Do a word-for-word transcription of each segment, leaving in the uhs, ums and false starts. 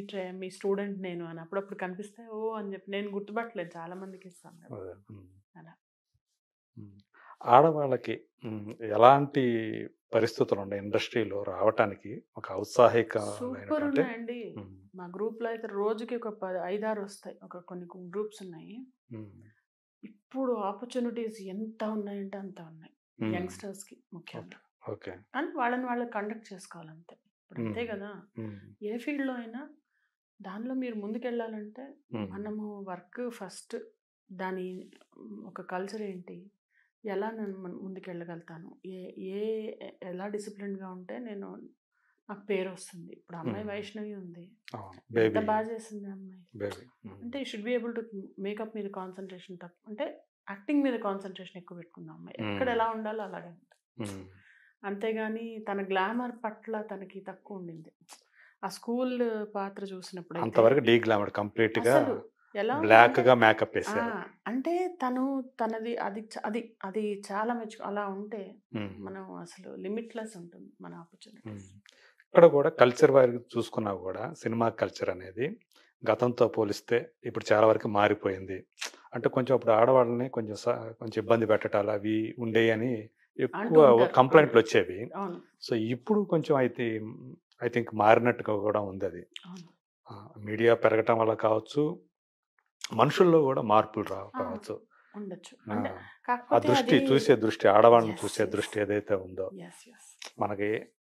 Try మీ student నేను అని అప్పుడప్పుడు కనిపిస్తే ఓ అని చెప్పి నేను గుర్తుపట్టలేదు చాలా మందికి ఇస్తాను కదా. అదే. ఉమ్. అలా ఉమ్. ఆడవాళ్ళకి ఉమ్, ఎలాంటి పరిస్థితులు ఉన్నాయి ఇండస్ట్రీలో రావటానికి ఒక సూపర్ ఔత్సాహికమైనటువంటి ఉన్నాయండి. ఉమ్, మా గ్రూప్లో అయితే రోజుకి ఒక పది ఐదారు వస్తాయి. ఒక కొన్ని గ్రూప్స్ ఉన్నాయి. ఉమ్, ఇప్పుడు ఆపర్చునిటీస్ ఎంత ఉన్నాయంటే అంత ఉన్నాయి ఉమ్, యంగ్స్టర్స్కి ముఖ్యంగా. ఓకే. కానీ వాళ్ళని వాళ్ళు కండక్ట్ చేసుకోవాలంతే. ఇప్పుడు అంతే ఉమ్, కదా, ఉమ్, ఏ ఫీల్డ్లో అయినా దానిలో మీరు ముందుకెళ్ళాలంటే ఉమ్, మనము వర్క్ ఫస్ట్, దాని ఒక కల్చర్ ఏంటి, ఎలా నేను మన- ముందుకెళ్ళగలుగుతాను, ఏ ఏ ఎలా డిసిప్లిన్గా ఉంటే నేను నాకు పేరు వస్తుంది. ఇప్పుడు అమ్మాయి ఉమ్. వైష్ణవి ఉంది, అవును. ఎంత బేబీ బాగా చేసింది అమ్మాయి. బేబీ ఉమ్, అంటే you should be able to makeup మీద కాన్సన్ట్రేషన్ తక్కువ, అంటే యాక్టింగ్ మీద కాన్సన్ట్రేషన్ ఎక్కువ పెట్టుకుందాం అమ్మాయి. ఎక్కడ ఉమ్, ఎలా ఉండాలో అలాగే ఉంటుంది. ఉమ్, అంతేగాని తన గ్లామర్ పట్ల తనకి తక్కువ ఉండింది. ఆ స్కూల్ పాత్ర చూసినప్పుడు అయితే అంతవరకు డీ గ్లామర్ కంప్లీట్ గా అసలు ఎలా బ్లాక్ ఉందంటే గా మేకప్ ఆ, వేసారు. అంటే తను తనది అది చ- అది అది చాలా మెచ్చు. అలా ఉంటే ఉమ్, మనం అసలు లిమిట్లెస్ ఉంటుంది మన ఉమ్. ఆపర్చునిటీస్. ఇక్కడ కూడా కల్చర్ వారికి చూసుకున్నా కూడా సినిమా కల్చర్ అనేది గతంతో పోలిస్తే ఇప్పుడు చాలా వరకు మారిపోయింది. అంటే కొంచెం అప్పుడు ఆడవాళ్ళని కొంచెం స- కొంచెం ఇబ్బంది పెట్టాలి అవి ఉండేవి అని అంటూ ఎక్కువ ఉంటారు. కంప్లైంట్లు వచ్చేవి. అవును సో ఇప్పుడు కొంచెం అయితే ఐ థింక్ మారినట్టుగా కూడా ఉంది అది. అవును ఆ, మీడియా పెరగటం వల్ల కావచ్చు, మనుషుల్లో కూడా మార్పులు రా ఆ, కావచ్చు. ఉండొచ్చు. ఆ, అంటే ఆ కాకపోతే దృష్టి అది చూసే దృష్టి ఆడవాళ్ళని ఎస్ చూసే ఎస్ దృష్టి ఏదైతే ఉందో ఎస్ ఎస్ మనకి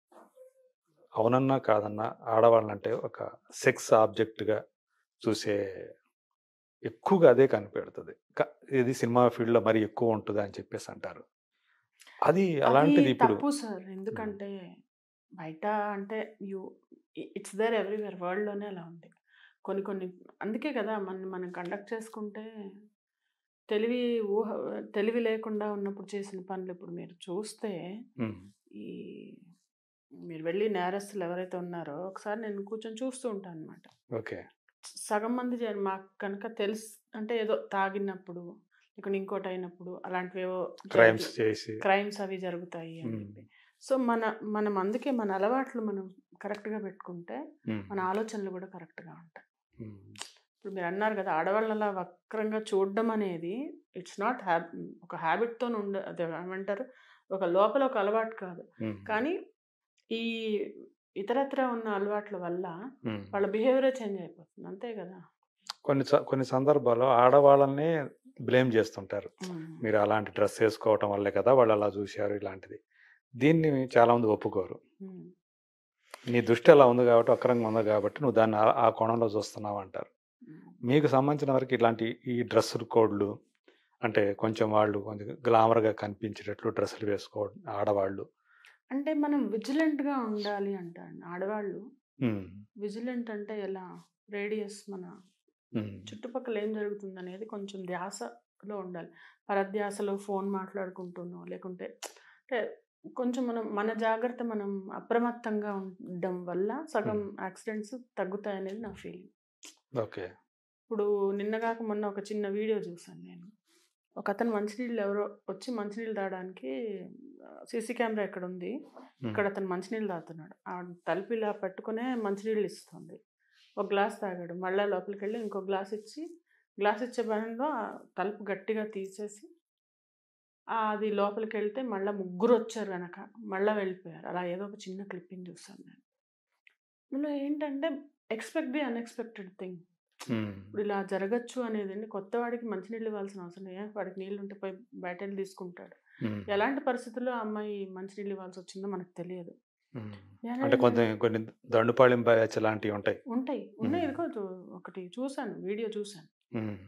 అవునన్నా కాదన్నా ఆడవాళ్ళంటే ఒక సెక్స్ ఆబ్జెక్ట్గా చూసే ఎక్కువగా అదే కనిపెడుతుంది. క- ఇది సినిమా ఫీల్డ్లో మరి ఎక్కువ ఉంటుంది అని చెప్పేసి అంటారు. అది అది అలాంటిది ఇప్పుడు తప్పు సార్. ఎందుకంటే బయట అంటే యూ ఇట్స్ దేర్ ఎవ్రీవేర్, వరల్డ్లోనే అలా ఉంది. కొన్ని కొన్ని అందుకే కదా మనం మనం కండక్ట్ చేసుకుంటే తెలివి ఊహ తెలివి లేకుండా ఉన్నప్పుడు చేసిన పనులు ఇప్పుడు మీరు చూస్తే, ఉమ్, ఈ మీరు వెళ్ళి నేరస్తులు ఎవరైతే ఉన్నారో ఒకసారి నేను కూర్చొని చూస్తూ ఉంటాను అనమాట. ఓకే. సగం మంది జన మాకు కనుక తెలుసు అంటే ఏదో తాగినప్పుడు ఇక్కడ ఇంకోటి అయినప్పుడు అలాంటివి ఏవో క్రైమ్స్ చేసి క్రైమ్స్ అవి జరుగుతాయి అని ఉమ్, చెప్పి. సో మన మనం అందుకే మన అలవాట్లు మనం కరెక్ట్గా పెట్టుకుంటే ఉమ్, మన ఆలోచనలు కూడా కరెక్ట్గా ఉంటాయి. ఉమ్, ఇప్పుడు మీరు అన్నారు కదా ఆడవాళ్ళని అలా వక్రంగా చూడడం అనేది ఇట్స్ నాట్ హ్యాబ్ ఒక హ్యాబిట్తో ఉండ అదే ఏమంటారు, ఒక లోపల ఒక అలవాటు కాదు. ఉమ్, కానీ ఈ ఇతరత్ర ఉన్న అలవాట్ల వల్ల ఉమ్. వాళ్ళ బిహేవియరే చేంజ్ అయిపోతుంది. అంతే కదా. కొన్ని స- కొన్ని సందర్భాల్లో ఆడవాళ్ళని బ్లేమ్ చేస్తుంటారు. మీరు అలాంటి డ్రెస్ వేసుకోవటం వల్లే కదా వాళ్ళు అలా చూశారు ఇలాంటిది. దీన్ని చాలా మంది ఒప్పుకోరు. ఉమ్. నీ దృష్టి అలా ఉంది కాబట్టి అక్రంగా ఉంది కాబట్టి నువ్వు దాన్ని ఆ- ఆ కోణంలో చూస్తున్నావు అంటారు. ఉమ్. మీకు సంబంధించిన వరకు ఇలాంటి ఈ డ్రెస్సులు కోడ్లు అంటే కొంచెం వాళ్ళు కొంచెం గ్లామర్గా కనిపించేటట్లు డ్రెస్సులు వేసుకోవడం ఆడవాళ్ళు. అంటే మనం విజిలెంట్గా ఉండాలి అంటారు ఆడవాళ్ళు. ఉమ్, విజిలెంట్ అంటే ఎలా, రేడియస్ మన ఉమ్, చుట్టుపక్కల ఏం జరుగుతుంది అనేది కొంచెం ధ్యాసలో ఉండాలి. పరధ్యాసలో ఫోన్ మాట్లాడుకుంటున్నాం లేకుంటే అంటే కొంచెం మనం మన జాగ్రత్త మనం అప్రమత్తంగా ఉండడం వల్ల సగం ఉమ్. యాక్సిడెంట్స్ తగ్గుతాయి అనేది నా ఫీలింగ్. ఓకే. ఇప్పుడు నిన్నగాక మొన్న ఒక చిన్న వీడియో చూసాను నేను. ఒక అతను మంచినీళ్ళు ఎవరో వచ్చి మంచినీళ్ళు తాగడానికి సీసీ కెమెరా ఎక్కడ ఉంది, ఉమ్, ఇక్కడ అతను మంచినీళ్ళు తాగుతున్నాడు. ఆ తలుపు ఇలా పట్టుకునే మంచినీళ్ళు ఇస్తుంది. ఒక గ్లాస్ తాగాడు, మళ్ళీ లోపలికి వెళ్ళి ఇంకో గ్లాస్ ఇచ్చి గ్లాస్ ఇచ్చే పనిలో ఆ తలుపు గట్టిగా తీసేసి ఆ అది లోపలికి వెళ్తే మళ్ళీ ముగ్గురు వచ్చారు కనుక మళ్ళీ వెళ్ళిపోయారు. అలా ఏదో ఒక చిన్న క్లిప్పింగ్ చూసాను నేను. ఇందులో ఏంటంటే expect the unexpected thing. Um, ఇప్పుడు ఇలా జరగచ్చు అనేది అండి. కొత్త వాడికి మంచినీళ్ళు ఇవ్వాల్సిన అవసరం లేదు. వాడికి నీళ్ళు ఉంటే పోయి బయట వెళ్ళి తీసుకుంటాడు. ఉమ్, ఎలాంటి పరిస్థితుల్లో ఆ అమ్మాయి మంచినీళ్ళు ఇవ్వాల్సి వచ్చిందో మనకు తెలియదు. ఉమ్. నేను అంటే కొంత ఏంటంటే కొన్ని దండుపాళెం బ్యాచ్ లాంటివి ఉంటాయి. ఉంటాయి ఉన్నాయి ఉమ్. ఇదిగో చూ- ఒకటి చూశాను, వీడియో చూశాను. ఉమ్,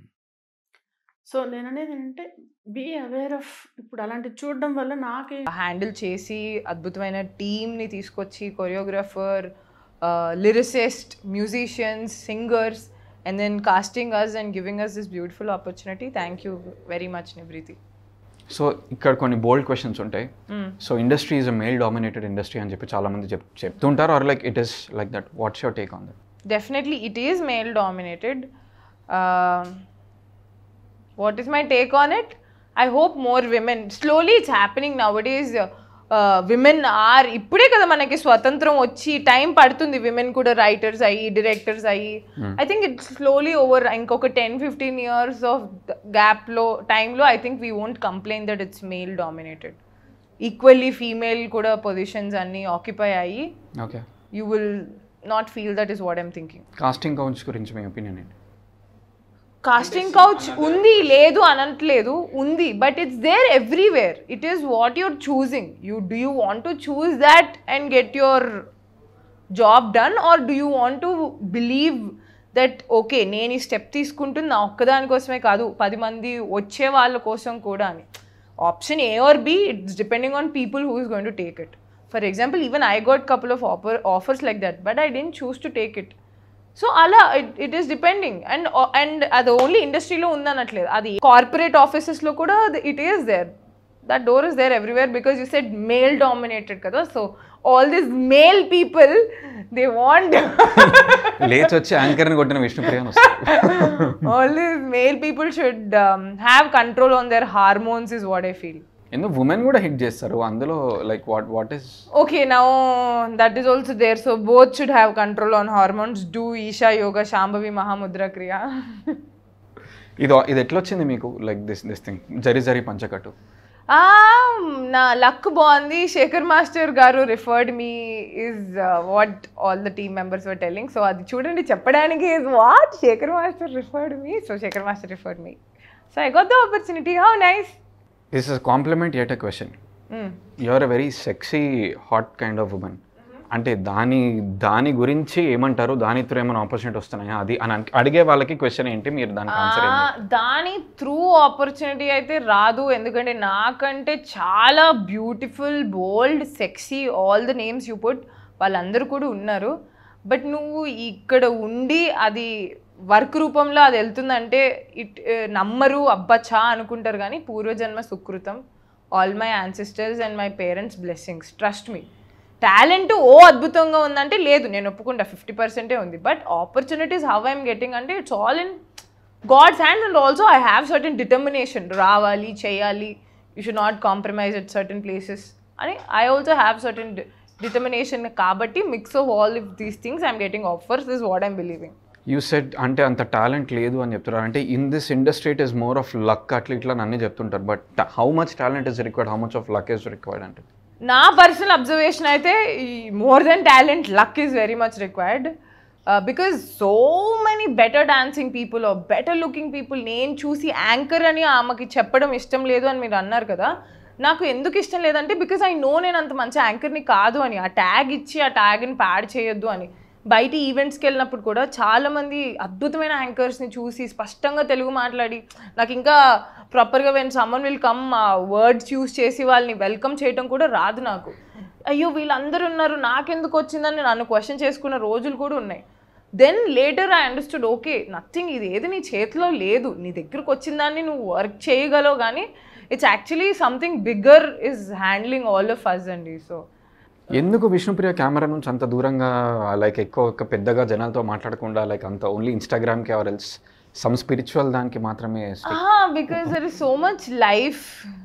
సో నేను అనేది ఏంటంటే బీ అవేర్ ఆఫ్. ఇప్పుడు అలాంటివి చూడడం వల్ల నాకే హ్యాండిల్ చేసి అద్భుతమైన టీమ్ని తీసుకొచ్చి choreographer, lyricist, musicians, singers, and then casting us and giving us this beautiful opportunity. Thank you very much Nivrithi. So ఇక్కడ కొన్ని బోల్డ్ క్వశ్చన్స్ ఉంటాయి. So industry is a male dominated industry అని చెప్పి చాలా మంది చెప్ చెప్తుంటారు are like it is like that. What's your take on that? Definitely it is male dominated. Um, what is my take on it? I hope more women, slowly it's happening nowadays. Uh, women are ఇప్పుడే కదా మనకి స్వతంత్రం వచ్చి time పడుతుంది women కూడా writers అయ్యి directors అయ్యి I think it's slowly over ఇంకొక టెన్ ఫిఫ్టీన్ ఇయర్స్ ఆఫ్ గ్యాప్లో టైంలో I think we won't complain that it's male dominated equally female కూడా పొజిషన్స్ అన్నీ ఆక్యుపై అయ్యి okay you will not feel that is what I'm thinking. Casting couch గురించి మీ opinion ఏంటి? Casting couch ఉంది లేదు అనట్లేదు ఉంది but it's there everywhere. It is what your choosing. You do you want to choose that and get your job done or do you want to believe that okay నేను ఈ step తీసుకుంటుంది నా ఒక్కదానికోసమే కాదు పది మంది వచ్చే వాళ్ళ కోసం కూడా అని. Option A or B it's depending on people who is going to take it. For example even I got couple of offer offers like that but I didn't choose to take it. So అలా it it is depending and and అది only ఇండస్ట్రీలో ఉందనట్లేదు, అది corporate ఆఫీసెస్లో కూడా it is there. That door is there everywhere because you said male dominated కదా. So all this male people they want లేచి వచ్చి యాంకర్ని కొట్టిన Vishnupriya all this male people should have control on their hormones is what I feel. ఎందుకు women కూడా hit చేస్తారు అందులో like what what is okay now that is also there. So both should have control on hormones. Do Isha yoga Shambhavi Mahamudra kriya. ఇది ఇది ఎట్లా వచ్చింది మీకు like this this thing జరి జరి పంచకట్టు? నా లక్ బాగుంది. శేఖర్ మాస్టర్ గారు referred me is what all the team members were telling. So అది చూడండి చెప్పడానికి is what Shekhar master referred me. So Shekhar master referred me. So I got the opportunity. How nice. This is a compliment yet a question. Mm. You are a very sexy, hot kind of woman. అంటే దాని దాని గురించి ఏమంటారు, దాని through ఏమైనా opportunity వస్తున్నాయా అది అని అడిగే వాళ్ళకి క్వశ్చన్ ఏంటి, మీరు దానికి ఆన్సర్ ఏంటి? దాని త్రూ ఆపర్చునిటీ అయితే రాదు, ఎందుకంటే నాకంటే చాలా beautiful bold sexy all the names you put వాళ్ళందరూ కూడా ఉన్నారు. బట్ నువ్వు ఇక్కడ ఉండి అది వర్క్ రూపంలో అది వెళ్తుందంటే ఇట్ నమ్మరు అబ్బచ్చా అనుకుంటారు కానీ పూర్వజన్మ సుకృతం, all my ancestors and my parents blessings. Trust me. Talent ఓ అద్భుతంగా ఉందంటే లేదు, నేను ఒప్పుకుంటా ఫిఫ్టీ పర్సెంటే ఉంది. But opportunities how I'm getting అంటే it's all in God's hands and also I have certain determination. రావాలి, చేయాలి, you should not compromise at certain places అని I also have certain determination. కాబట్టి mix of all if these things I'm getting offers is what I'm believing. You said అంటే అంత talent లేదు అని చెప్తున్నారు, అంటే in this industry it is more of luck అట్లా ఇట్లా అన్నీ చెప్తుంటారు. But how much talent is required, how much of luck is required అంటే? నా పర్సనల్ అబ్జర్వేషన్ అయితే more then talent luck is very much required. Because so many better dancing people are better looking people. నేను చూసి anchor అని ఆమెకి చెప్పడం ఇష్టం లేదు అని మీరు అన్నారు కదా, నాకు ఎందుకు ఇష్టం లేదంటే బికాజ్ ఐ నో నేను అంత మంచి యాంకర్ని కాదు అని. ఆ ట్యాగ్ ఇచ్చి ఆ ట్యాగ్ని ప్యాడ్ చేయొద్దు అని. బయట ఈవెంట్స్కి వెళ్ళినప్పుడు కూడా చాలామంది అద్భుతమైన యాంకర్స్ని చూసి స్పష్టంగా తెలుగు మాట్లాడి నాకు ఇంకా ప్రాపర్గా వెన్ సమ్మన్ విల్ కమ్ ఆ వర్డ్స్ యూస్ చేసి వాళ్ళని వెల్కమ్ చేయడం కూడా రాదు నాకు. అయ్యో వీళ్ళందరూ ఉన్నారు నాకెందుకు వచ్చిందని నన్ను క్వశ్చన్ చేసుకున్న రోజులు కూడా ఉన్నాయి. Then later I understood okay nothing, ఇది ఏది నీ చేతిలో లేదు, నీ దగ్గరకు వచ్చిందాన్ని నువ్వు వర్క్ చేయగలవు కానీ it's actually something bigger is handling all of us అండి. సో ఎందుకు విష్ణుప్రియ కెమెరా నుంచి అంత దూరంగా లైక్ ఎక్కువ పెద్దగా జనాలతో మాట్లాడకుండా లైక్ అంత ఓన్లీ ఇన్స్టాగ్రామ్కి ఆర్ ఎల్స్ సమ్ స్పిరిచువల్ దానికి మాత్రమే? Because there is so much life.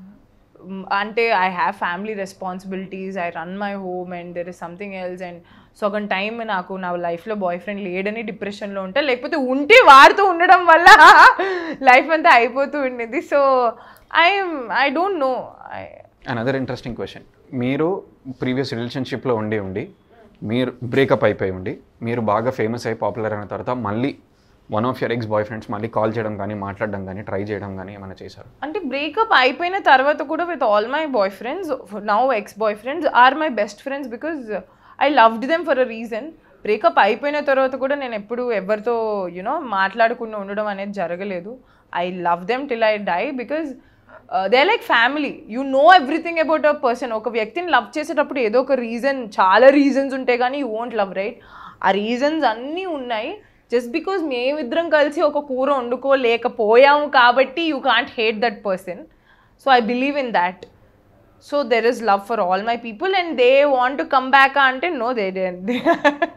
అంటే I have family responsibilities, I run my home and there is something else. And సగం టైం నాకు నా లైఫ్లో బాయ్ ఫ్రెండ్ లేడని డిప్రెషన్లో ఉంటా, లేకపోతే ఉంటే వాడుతూ ఉండడం వల్ల లైఫ్ అంతా అయిపోతూ ఉండేది. So I I don't know. Another interesting question, మీరు ప్రీవియస్ రిలేషన్షిప్లో ఉండి ఉండి మీరు బ్రేకప్ అయిపోయి ఉండి మీరు బాగా ఫేమస్ అయ్యి పాపులర్ అయిన తర్వాత మళ్ళీ one of your ex boyfriends మళ్ళీ కాల్ చేయడం కానీ మాట్లాడడం కానీ ట్రై చేయడం కానీ ఏమైనా చేశారు? అంటే బ్రేకప్ అయిపోయిన తర్వాత కూడా with all my boyfriends now ex boyfriends are my best friends because I loved them for a reason. Breakup అయిపోయిన తర్వాత కూడా నేను ఎప్పుడు ఎవరితో యూనో మాట్లాడకుండా ఉండడం అనేది జరగలేదు. I love them till I die because they like family. You know everything about a person. ఒక వ్యక్తిని లవ్ చేసేటప్పుడు ఏదో ఒక రీజన్, చాలా రీజన్స్ ఉంటాయి కానీ యూ వోంట్ లవ్, రైట్? ఆ రీజన్స్ అన్నీ ఉన్నాయి. జస్ట్ బికాజ్ మేమిద్దరం కలిసి ఒక కూర వండుకోలేకపోయాము కాబట్టి you can't hate that person. So I believe in that. So there is love for all my people and they want to come back అంటే no they don't.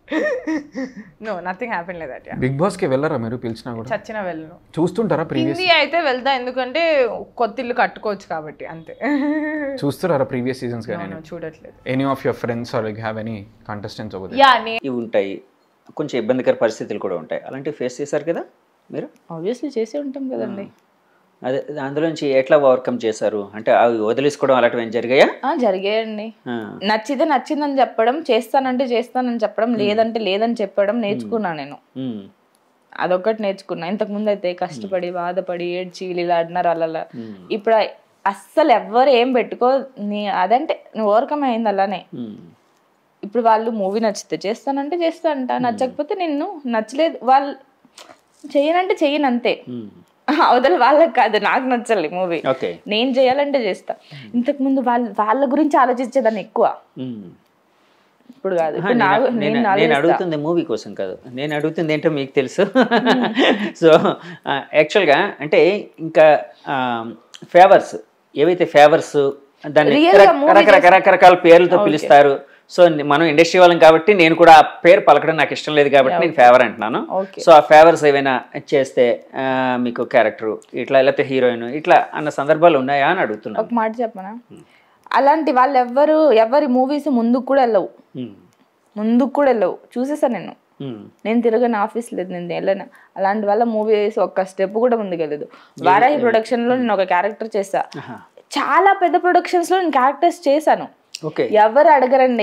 No nothing happen like that. Yeah Bigg Boss కి వెళ్ళరా మీరు పిలిచినా కూడా? చచ్చినా వెళ్ళను. చూస్తుంటారా previous? Hindi అయితే వెళ్తా, ఎందుకంటే కొత్త ఇల్లు కట్టుకోవచ్చు కాబట్టి అంతే. చూస్తున్నారా ప్రీవియస్ సీజన్స్ No, గానీ? no, చూడట్లేదు. Any of your friends are like have any contestants over there? Yeah నే ఇవి ఉంటాయి, కొంచెం ఇబ్బందికర పరిస్థితులు కూడా ఉంటాయి. అలాంటివి ఫేస్ చేశారు కదా మీరు? ఆబ్వియస్లీ చేసే ఉంటాం కదండి. అదే అందులోంచి ఎట్లా ఓవర్కమ్ చేశారు? అంటే అవి వదిలేసుకోవడం అలాంటివి ఏం జరిగాయా? జరిగాయండి. నచ్చితే నచ్చిందని చెప్పడం, చేస్తానంటే చేస్తానని చెప్పడం, లేదంటే లేదని చెప్పడం నేర్చుకున్నా నేను. అదొక్కటి నేర్చుకున్నా. ఇంతకు ముందు అయితే కష్టపడి బాధపడి ఏడ్చి ఇలా అన్నారు అలా. ఇప్పుడు అస్సలు ఎవ్వరు ఏం పెట్టుకో, నీ అదంటే నువ్వు ఓవర్కమ్ అయింది అలానే. ఇప్పుడు వాళ్ళు మూవీ నచ్చితే చేస్తానంటే చేస్తానంట, నచ్చకపోతే నిన్ను నచ్చలేదు వాళ్ళు చెయ్యనంటే చెయ్యను అంతే. అవతల వాళ్ళకి కాదు, నాకు నచ్చాలి మూవీ, నేను చేయాలంటే చేస్తా. ఇంతకు ముందు వాళ్ళ వాళ్ళ గురించి ఆలోచించేదాన్ని ఎక్కువ, ఇప్పుడు కాదు. నేను అడుగుతుంది మూవీ కోసం కాదు, నేను అడుగుతుంది ఏంటో మీకు తెలుసు. సో యాక్చువల్గా అంటే ఇంకా ఫేవర్స్ ఏవైతే ఫేవర్స్ దాన్ని రకరకాల రకరకాల పేర్లతో పిలుస్తారు. సో మనం ఇండస్ట్రీ వాళ్ళం కాబట్టి నేను కూడా ఆ పేరు పలకడం నాకు ఇష్టం లేదు కాబట్టి నేను ఫేవర్ అంటున్నాను. సో ఆ ఫేవర్స్ ఏమైనా చేస్తే మీకు క్యారెక్టర్ ఇట్లా లేకపోతే హీరోయిన్ ఇట్లా అన్న సందర్భాలు ఉన్నాయా అని అడుగుతున్నాను. ఒక మాట చెప్పనా, అలాంటి వాళ్ళు ఎవ్వరు ఎవరి మూవీస్ ముందుకు కూడా వెళ్ళవు, ముందుకు కూడా వెళ్ళవు. చూసేసా నేను, నేను తిరగని ఆఫీస్ లేదు, నేను వెళ్ళను. అలాంటి వాళ్ళ మూవీస్ ఒక్క స్టెప్ కూడా ముందుకు వెళ్ళదు. వారాహి ప్రొడక్షన్ లో నేను ఒక క్యారెక్టర్ చేసా, చాలా పెద్ద ప్రొడక్షన్స్ లో నేను క్యారెక్టర్స్ చేశాను. ఎవరు అడగరండి,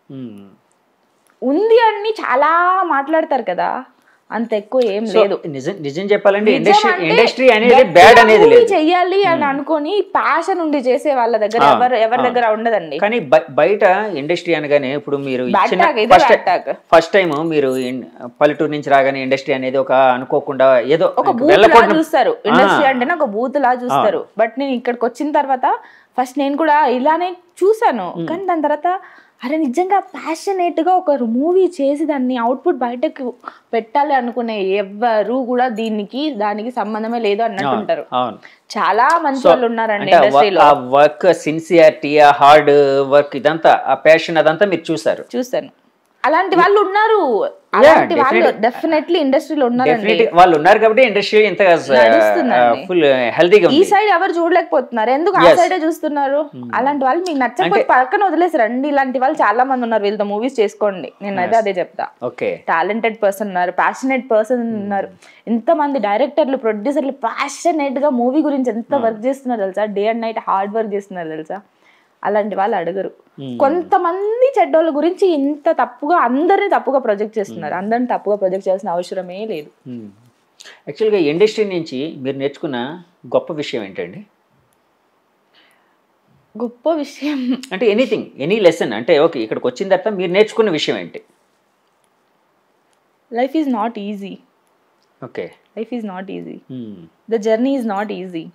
ఉంది అని చాలా మాట్లాడతారు కదా, అంత ఎక్కువ ఏం లేదు. నిజం చెప్పాలంటే ఇండస్ట్రీ అనేది బ్యాడ్ అనేది లేదు, చెయ్యాలి అని అనుకుని ప్యాషన్ ఉండి చేసే వాళ్ళ దగ్గర ఎవరు ఎవరి దగ్గర ఉండదండి. కానీ బయట ఇండస్ట్రీ అనగానే ఇప్పుడు మీరు ఫస్ట్ టైం మీరు పల్లెటూరు నుంచి రాగానే ఇండస్ట్రీ అనేది ఒక అనుకోకుండా ఏదో ఒక బూత్ లా చూస్తారు, ఇండస్ట్రీ అంటేనే ఒక బూత్ లా చూస్తారు. బట్ నేను ఇక్కడికి వచ్చిన తర్వాత ఫస్ట్ నేను కూడా ఇలానే చూసాను, కానీ దాని తర్వాత అరే నిజంగా ప్యాషనేట్ గా ఒక మూవీ చేసి దాన్ని అవుట్పుట్ బయటకు పెట్టాలి అనుకునే ఎవ్వరు కూడా దీనికి దానికి సంబంధమే లేదు అన్నట్టుంటారు. చాలా మంచి వాళ్ళు ఉన్నారండి ఇండస్ట్రీలో. ఆ వర్క్ సిన్సియారిటీ, ఆ హార్డ్ వర్క్ ఇదంతా, ఆ ప్యాషన్ అదంతా మీరు చూసారు? చూసాను. అలాంటి వాళ్ళు ఉన్నారు, అలాంటి వాళ్ళు డెఫినెట్లీ ఇండస్ట్రీలో ఉన్నారండి. వాళ్ళు ఉన్నారు కాబట్టి ఇండస్ట్రీ ఇంత ఫుల్ హెల్తీగా ఉంది. ఈ సైడ్ ఎవరు చూడలేకపోతున్నారు, ఎందుకు ఆ సైడే చూస్తున్నారు? అలాంటి వాళ్ళు మీకు నచ్చకపోతే పక్కన వదిలేసి రండి. ఇలాంటి వాళ్ళు చాలా మంది ఉన్నారు, వీళ్ళతో మూవీస్ చేసుకోండి. నేను అయితే అదే చెప్తా. టాలెంటెడ్ పర్సన్ ఉన్నారు, ప్యాషనేట్ పర్సన్ ఉన్నారు. ఎంత మంది డైరెక్టర్లు, ప్రొడ్యూసర్లు ప్యాషనేట్ గా మూవీ గురించి ఎంత వర్క్ చేస్తున్నారు తెలుసా, day and night hard work చేస్తున్నారు తెలుసా. అలాంటి వాళ్ళు అడగరు. కొంతమంది చెడ్డోళ్ళ గురించి ఇంత తప్పుగా అందరినీ తప్పుగా ప్రొజెక్ట్ చేస్తున్నారు. అందరిని తప్పుగా ప్రొజెక్ట్ చేయాల్సిన అవసరమే లేదు. యాక్చువల్గా ఇండస్ట్రీ నుంచి మీరు నేర్చుకున్న గొప్ప విషయం ఏంటండి? గొప్ప విషయం అంటే ఎనీథింగ్, ఎనీ లెసన్ అంటే ఓకే, ఇక్కడికి వచ్చిన తర్వాత మీరు నేర్చుకున్న విషయం ఏంటి? Life is not easy. Okay, life is not easy, the journey is not easy.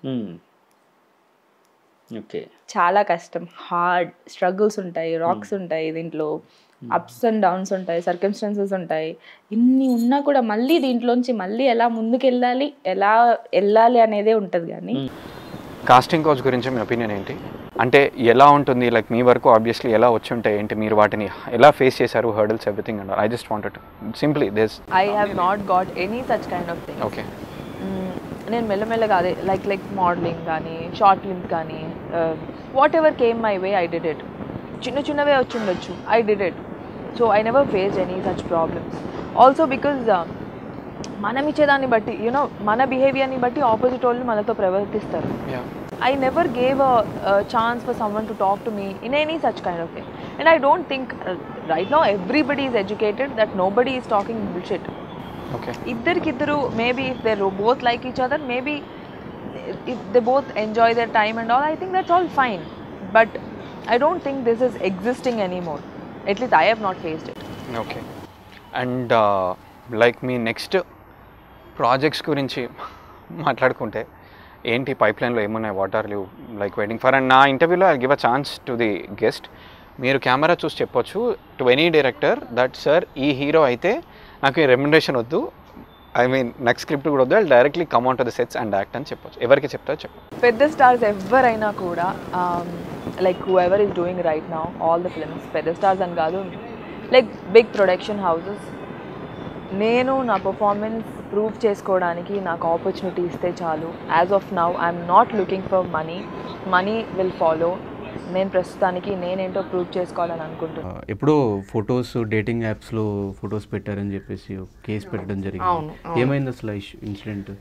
చాలా కష్టం, హార్డ్ స్ట్రగుల్స్ ఉంటాయి, రాక్స్ ఉంటాయి, దీంట్లో అప్స్ అండ్ డౌన్స్ ఉంటాయి, సర్కమ్స్టాన్సెస్ ఉంటాయి. ఇన్ని ఉన్నా కూడా మళ్ళీ దీంట్లోంచి మళ్ళీ ఎలా ముందుకు వెళ్ళాలి, ఎలా వెళ్ళాలి అనేదే ఉంటుంది. కానీ కాస్టింగ్ కౌచ్ గురించి మీ ఒపీనియన్ ఏంటి? అంటే ఎలా ఉంటుంది, లైక్ మీ వరకు ఆబ్వియస్లీ ఎలా వచ్చి ఉంటాయి ఏంటి, మీరు వాటిని ఎలా ఫేస్ చేశారు, hurdles everything and I just wanted simply this. I have not got any such kind of thing. Okay, నేను మెల్లమెల్లగా అదే లైక్ లైక్ మోడలింగ్ కానీ షార్ట్ ఫిల్మ్స్ కానీ whatever came my way I did it. చిన్న చిన్నవే వచ్చి ఉండొచ్చు, I did it. So I never face any such problems. Also because మనం ఇచ్చేదాన్ని బట్టి యూనో మన బిహేవియర్ని బట్టి ఆపోజిట్ వాళ్ళు మనతో ప్రవర్తిస్తారు. I never gave a, a chance for someone to talk to me in any such kind of thing. And I don't think uh, right now everybody is educated that nobody is talking bullshit. Okay. Iddarkiddaru, maybe if they both like each other, maybe if they both enjoy their time and all, I think that's all fine. But I don't think this is existing anymore. At least I have not faced it. Okay. And uh, like me next projects గురించి మాట్లాడుకుంటే ఏంటి పైప్లైన్లో ఏమున్నాయి, what are you like waiting for? And నా ఇంటర్వ్యూలో I give a chance to the guest. మీరు camera చూసి చెప్పొచ్చు to any director that sir ఈ హీరో అయితే నాకు ఈ రెమ్యునరేషన్ వద్దు, ఐ మీన్ నాకు స్క్రిప్ట్ కూడా వద్దు, directly come on to the sets and act అని చెప్పొచ్చు. ఎవరికి చెప్తారో చెప్పండి. పెద్ద స్టార్స్ ఎవరైనా కూడా like whoever is doing right now all the films, పెద్ద స్టార్స్ అని కాదు, లైక్ బిగ్ ప్రొడక్షన్ హౌసెస్. నేను నా పర్ఫార్మెన్స్ ప్రూవ్ చేసుకోవడానికి నాకు ఆపర్చునిటీ ఇస్తే చాలు. As of now I'm not looking for money, money will follow. నేను ప్రస్తుతానికి నేనేంటో ప్రూవ్ చేసుకోవాలని అనుకుంటున్నాను. ఎప్పుడో ఫొటోస్ డేటింగ్ యాప్స్లో ఫొటోస్ పెట్టారని చెప్పేసి కేసు పెట్టడం జరిగింది. ఏమైంది అసలు ఇన్సిడెంట్?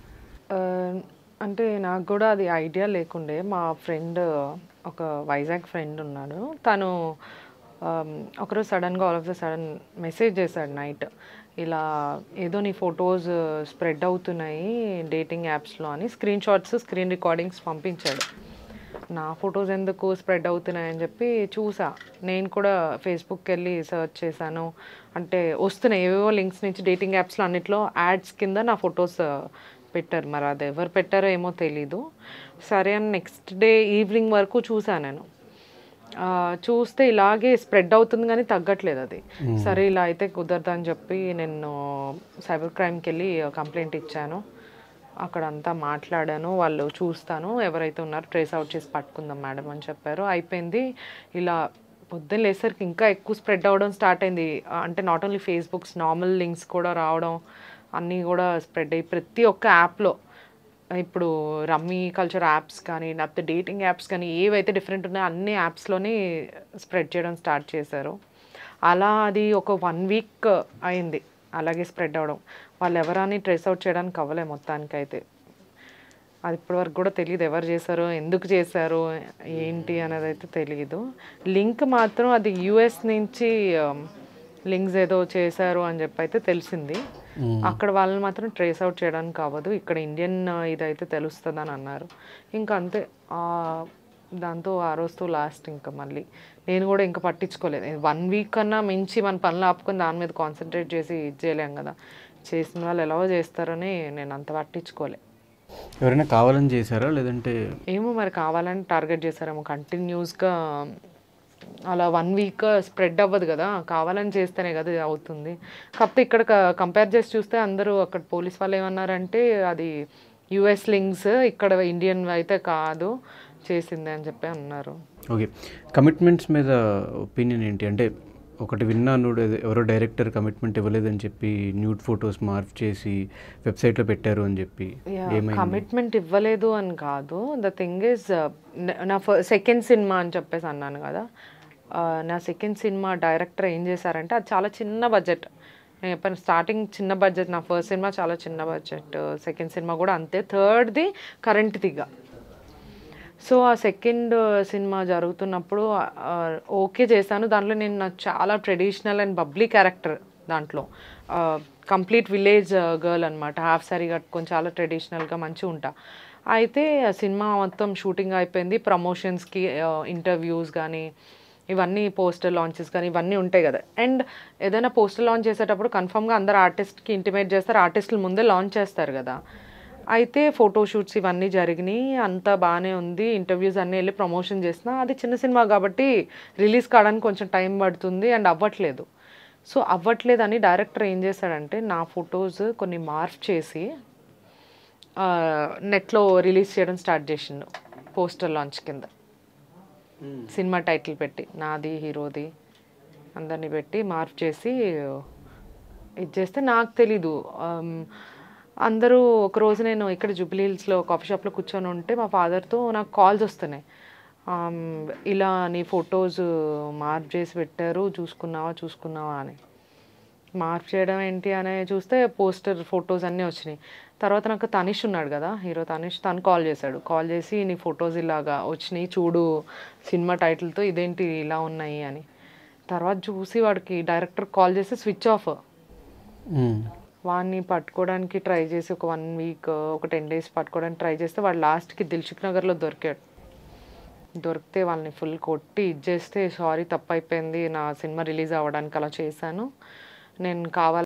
అంటే నాకు కూడా అది ఐడియా లేకుండే. మా ఫ్రెండ్, ఒక వైజాగ్ ఫ్రెండ్ ఉన్నాడు, తను ఒకరోజు సడన్గా all of the sudden message చేశాడు నైట్, ఇలా ఏదో నీ ఫొటోస్ స్ప్రెడ్ అవుతున్నాయి డేటింగ్ యాప్స్లో అని స్క్రీన్ షాట్స్, స్క్రీన్ రికార్డింగ్స్ పంపించాడు. నా ఫొటోస్ ఎందుకు స్ప్రెడ్ అవుతున్నాయని చెప్పి చూసా. నేను కూడా ఫేస్బుక్కి వెళ్ళి సెర్చ్ చేశాను. అంటే వస్తున్నాయి ఏవేవో లింక్స్ నుంచి డేటింగ్ యాప్స్లో అన్నిట్లో యాడ్స్ కింద నా ఫొటోస్ పెట్టారు. మరి అది ఎవరు పెట్టారో ఏమో తెలీదు. సరే అని నెక్స్ట్ డే ఈవినింగ్ వరకు చూసాను నేను. చూస్తే ఇలాగే స్ప్రెడ్ అవుతుంది కానీ తగ్గట్లేదు అది. సరే ఇలా అయితే కుదరదు అని చెప్పి నేను సైబర్ క్రైమ్కి వెళ్ళి కంప్లైంట్ ఇచ్చాను. అక్కడంతా మాట్లాడాను. వాళ్ళు చూస్తాను ఎవరైతే ఉన్నారో ట్రేస్ అవుట్ చేసి పట్టుకుందాం మేడం అని చెప్పారు. అయిపోయింది. ఇలా పొద్దున్న లేసరికి ఇంకా ఎక్కువ స్ప్రెడ్ అవ్వడం స్టార్ట్ అయింది. అంటే not only Facebooks, normal links కూడా రావడం, అన్నీ కూడా స్ప్రెడ్ అయ్యి ప్రతి ఒక్క యాప్లో, ఇప్పుడు రమ్మీ కల్చర్ యాప్స్ కానీ లేకపోతే డేటింగ్ యాప్స్ కానీ ఏవైతే డిఫరెంట్ ఉన్నాయో అన్ని యాప్స్లోని స్ప్రెడ్ చేయడం స్టార్ట్ చేశారు. అలా అది ఒక వన్ వీక్ అయింది అలాగే స్ప్రెడ్ అవ్వడం. వాళ్ళు ఎవరని ట్రేస్ అవుట్ చేయడానికి అవ్వలే మొత్తానికైతే. అది ఇప్పటివరకు కూడా తెలియదు ఎవరు చేశారో, ఎందుకు చేశారో, ఏంటి అనేది అయితే తెలియదు. లింక్ మాత్రం అది యూఎస్ నుంచి లింక్స్ ఏదో చేశారు అని చెప్పి అయితే తెలిసింది. అక్కడ వాళ్ళని మాత్రం ట్రేస్ అవుట్ చేయడానికి అవ్వదు, ఇక్కడ ఇండియన్ ఇదైతే తెలుస్తుంది అని అన్నారు. ఇంకా అంతే, దాంతో ఆ రోజుతో లాస్ట్. ఇంకా మళ్ళీ నేను కూడా ఇంకా పట్టించుకోలేదు. వన్ వీక్ కన్నా మించి మన పనులు ఆపుకొని దాని మీద కాన్సన్ట్రేట్ చేసి ఇది చేయలేం కదా. చేసిన వాళ్ళు ఎలాగో చేస్తారని నేను అంత పట్టించుకోలే. ఎవరైనా కావాలని చేశారా లేదంటే ఏమో మరి కావాలని టార్గెట్ చేశారేమో. కంటిన్యూస్గా అలా వన్ వీక్ స్ప్రెడ్ అవ్వదు కదా, కావాలని చేస్తేనే కదా అవుతుంది. కాకపోతే ఇక్కడ కంపేర్ చేసి చూస్తే అందరూ అక్కడ పోలీస్ వాళ్ళు ఏమన్నారంటే అది యుఎస్ లింక్స్, ఇక్కడ ఇండియన్ అయితే కాదు చేసింది అని చెప్పి అన్నారు. ఓకే, కమిట్మెంట్స్ మీద ఒపీనియన్ ఏంటి? అంటే ఒకటి విన్నాను, ఎవరో డైరెక్టర్ కమిట్మెంట్ ఇవ్వలేదని చెప్పి న్యూడ్ ఫొటోస్ మార్ఫ్ చేసి వెబ్సైట్లో పెట్టారు అని చెప్పి. కమిట్మెంట్ ఇవ్వలేదు అని కాదు, ద థింగ్ ఈజ్ నా సెకండ్ సినిమా అని చెప్పేసి అన్నాను కదా, నా సెకండ్ సినిమా డైరెక్టర్ ఏం చేశారంటే అది చాలా చిన్న బడ్జెట్. నేను చెప్పాను స్టార్టింగ్ చిన్న బడ్జెట్, నా ఫస్ట్ సినిమా చాలా చిన్న బడ్జెట్, సెకండ్ సినిమా కూడా అంతే, థర్డ్ది కరెంట్దిగా. సో ఆ సెకండ్ సినిమా జరుగుతున్నప్పుడు ఓకే చేశాను. దాంట్లో నేను నాకు చాలా ట్రెడిషనల్ అండ్ బబ్లీ క్యారెక్టర్, దాంట్లో కంప్లీట్ విలేజ్ గర్ల్ అనమాట, హాఫ్ సారీ కట్టుకొని చాలా ట్రెడిషనల్గా మంచిగా ఉంటా. అయితే ఆ సినిమా మొత్తం షూటింగ్ అయిపోయింది, ప్రమోషన్స్కి ఇంటర్వ్యూస్ కానీ ఇవన్నీ పోస్టర్ లాంచెస్ కానీ ఇవన్నీ ఉంటాయి కదా. అండ్ ఏదైనా పోస్టర్ లాంచ్ చేసేటప్పుడు కన్ఫర్మ్గా అందరు ఆర్టిస్ట్కి ఇంటిమేట్ చేస్తారు, ఆర్టిస్టులు ముందే లాంచ్ చేస్తారు కదా. అయితే ఫోటోషూట్స్ ఇవన్నీ జరిగినాయి, అంతా బాగానే ఉంది, ఇంటర్వ్యూస్ అన్నీ వెళ్ళి ప్రమోషన్ చేసిన. అది చిన్న సినిమా కాబట్టి రిలీజ్ కావడానికి కొంచెం టైం పడుతుంది అండ్ అవ్వట్లేదు. సో అవ్వట్లేదని డైరెక్టర్ ఏం చేశాడంటే నా ఫొటోస్ కొన్ని మార్ఫ్ చేసి నెట్లో రిలీజ్ చేయడం స్టార్ట్ చేసిండు పోస్టర్ లాంచ్ కింద. సినిమా టైటిల్ పెట్టి నాది, హీరోది అందరినీ పెట్టి మార్ఫ్ చేసి ఇది చేస్తే నాకు తెలీదు. అందరూ ఒకరోజు నేను ఇక్కడ జూబ్లీ హిల్స్లో కాఫీ షాప్లో కూర్చొని ఉంటే మా ఫాదర్తో నాకు కాల్స్ వస్తున్నాయి, ఇలా నీ ఫొటోస్ మార్ఫ్ చేసి పెట్టారు, చూసుకున్నావా చూసుకున్నావా అని. మార్ఫ్ చేయడం ఏంటి అని చూస్తే పోస్టర్ ఫొటోస్ అన్నీ వచ్చినాయి. తర్వాత నాకు తనిష్ ఉన్నాడు కదా హీరో తనిష్, తను కాల్ చేశాడు. కాల్ చేసి నీ ఫొటోస్ ఇలాగా వచ్చినాయి చూడు సినిమా టైటిల్తో, ఇదేంటి ఇలా ఉన్నాయి అని. తర్వాత చూసి వాడికి డైరెక్టర్ కాల్ చేసి స్విచ్ ఆఫ్. వాడిని పట్టుకోవడానికి ట్రై చేసి ఒక వన్ వీక్ ఒక టెన్ డేస్ పట్టుకోవడానికి ట్రై చేస్తే వాడు లాస్ట్కి దిల్సుఖ్ నగర్లో దొరికాడు. దొరికితే వాళ్ళని ఫుల్ కొట్టి ఇచ్చేస్తే సారీ తప్పు అయిపోయింది, నా సినిమా రిలీజ్ అవ్వడానికి అలా చేశాను, నేను కావాలి